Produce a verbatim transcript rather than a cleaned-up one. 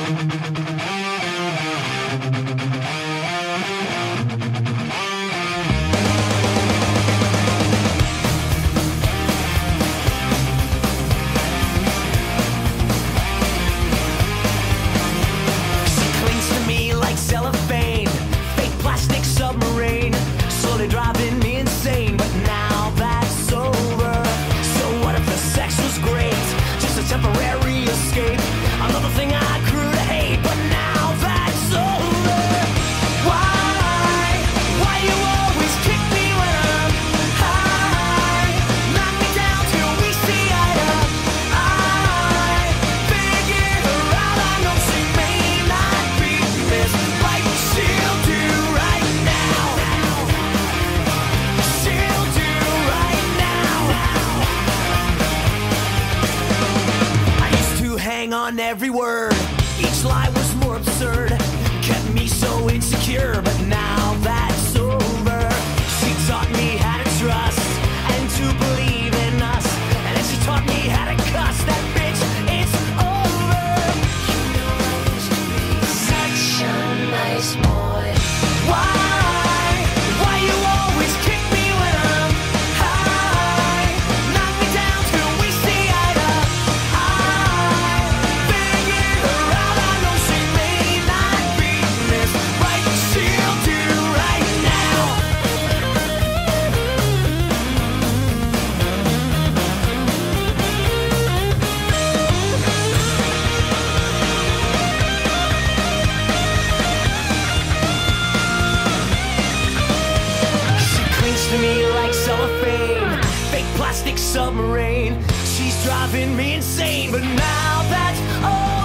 Cellophane, fake plastic submarine, slowly driving me insane. But now that's over. So what if the sex was great? Just a temporary escape, another thing I grew to hate. But now that's over. Why? Why you always kick me when I'm high? Knock me down till we see eye to eye. Figure her out, I know she may not be missed. She'll do right now. She'll do right now. I used to hang on every word. Each lie was more absurd, kept me so insecure. But now that's over. She taught me how to trust and to believe in us. And then she taught me how to cuss. That bitch, it's over. You know I used to be such a nice boy. Why? Why you always kick me when I'm high? Knock me down till we see eye to eye. Figure her out, I know she may not be missed. Right, she'll do right now. To me like cellophane, fake plastic submarine. She's driving me insane, but now that's all.